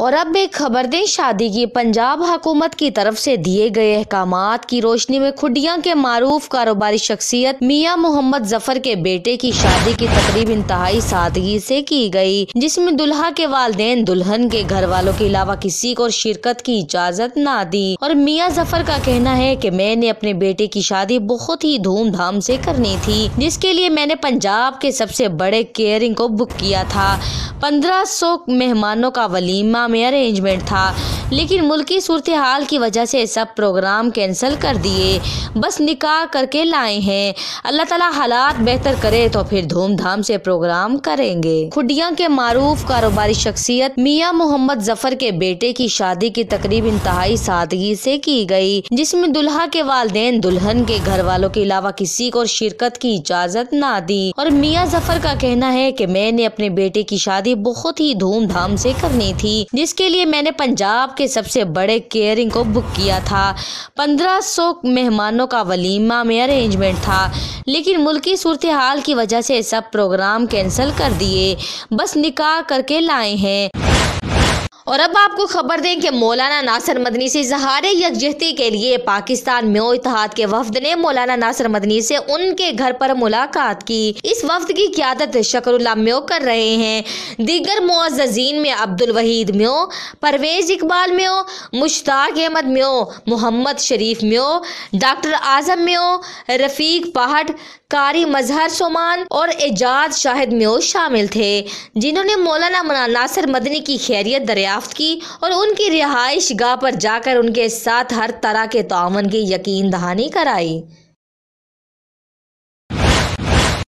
اور اب ایک خبر دیں شادی کی۔ پنجاب حکومت کی طرف سے دیے گئے احکامات کی روشنی میں کھڈیاں کے معروف کاروباری شخصیت میاں محمد ظفر کے بیٹے کی شادی کی تقریب انتہائی سادگی سے کی گئی، جس میں دلہا کے والدین دلہن کے گھر والوں کے علاوہ کسی کو شرکت کی اجازت نہ دی۔ اور میاں ظفر کا کہنا ہے کہ میں نے اپنے بیٹے کی شادی بہت ہی دھوم دھام سے کرنی تھی، جس کے لیے میں نے پنجاب کے سب سے بڑے کیٹرنگ کو بک کیا تھا۔ 1500 مہمانوں کا ولیمہ میں ارینجمنٹ تھا، لیکن ملکی صورتحال کی وجہ سے سب پروگرام کینسل کر دیے، بس نکاح کر کے لائے ہیں۔ اللہ تعالیٰ حالات بہتر کرے تو پھر دھوم دھام سے پروگرام کریں گے۔ کھڈیاں کے معروف کاروباری شخصیت میاں محمد ظفر کے بیٹے کی شادی کی تقریب انتہائی سادگی سے کی گئی، جس میں دلہا کے والدین دلہن کے گھر والوں کے علاوہ کسی کو شرکت کی اجازت نہ دی۔ اور میاں ظفر کا کہنا ہے کہ میں نے اپنے بیٹے کی شادی بہت ہی دھوم دھام سے کرنی تھی، جس کے لیے میں نے پنجاب کے سب سے بڑے کیٹرنگ کو بک کیا تھا۔ 1500 مہمانوں کا ولیمہ میں ارینجمنٹ تھا، لیکن ملکی صورتحال کی وجہ سے سب پروگرام کینسل کر دیے، بس نکاح کر کے لائے ہیں۔ اور اب آپ کو خبر دیں کہ مولانا ناصر مدنی سے اظہار یکجہتی کے لیے پاکستان میو اتحاد کے وفد نے مولانا ناصر مدنی سے ان کے گھر پر ملاقات کی۔ اس وفد کی قیادت شکر اللہ میو کر رہے ہیں۔ دیگر معززین میں عبدالوحید میو، پرویز اقبال میو، مشتاق احمد میو، محمد شریف میو، ڈاکٹر اعظم میو، رفیق پاہٹ، قاری مظہر سومان اور اعجاز شاہد میو شامل تھے، جنہوں نے مولانا ناصر مدنی کی خیریت دریافت کی اور ان کی رہائش گاہ پر جا کر ان کے ساتھ ہر طرح کے تعاون کی یقین دہانی کرائی۔